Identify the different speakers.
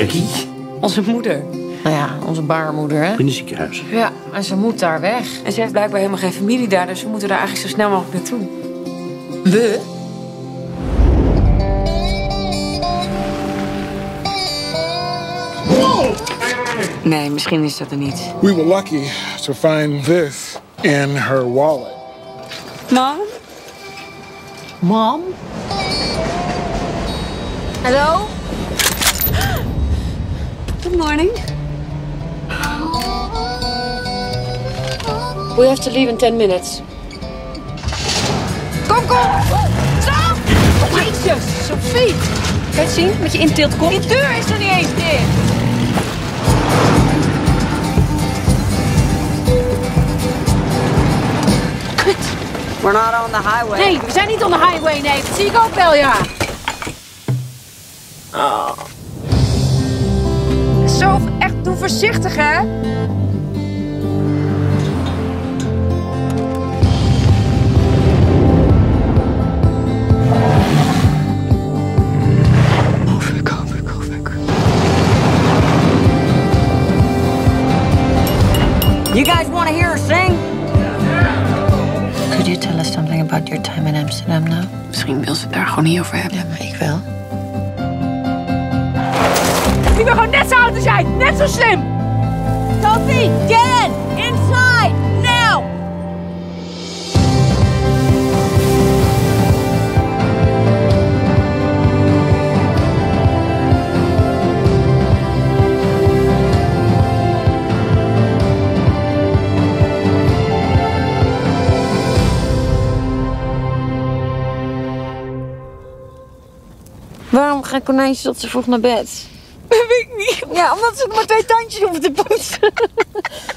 Speaker 1: Jackie?
Speaker 2: Onze moeder. Nou ja, onze baarmoeder, hè?
Speaker 1: In het ziekenhuis.
Speaker 2: Ja, en ze moet daar weg. En ze heeft blijkbaar helemaal geen familie daar, dus we moeten daar eigenlijk zo snel mogelijk naartoe. We? Nee, misschien is dat er niet.
Speaker 3: We were lucky to find this in her wallet.
Speaker 2: Mom? Mom? Hello? Good morning. We have to leave in 10 minutes. Kom! Stop! Jezus, Sophie! Kan je het zien met je intiltkop? Die deur is er niet eens dicht. Kut.
Speaker 4: We're not on the highway.
Speaker 2: Nee, we zijn niet on the highway, nee. Dat zie ik ook wel, ja.
Speaker 4: Oh.
Speaker 2: Zo, echt, doe voorzichtig, hè?
Speaker 4: You guys want to hear her sing?
Speaker 5: Could you tell us something about your time in Amsterdam now?
Speaker 2: Misschien wil ze het daar gewoon niet over hebben.
Speaker 5: Ja, maar ik wel.
Speaker 2: Ik ben gewoon net zo oud als jij, net zo slim!
Speaker 4: Sophie, get in! Inside! Now!
Speaker 5: Waarom gaan konijntjes tot ze vroeg naar bed?
Speaker 2: Dat weet ik niet.
Speaker 5: Ja, omdat ze nog maar 2 tandjes hoeven te poetsen.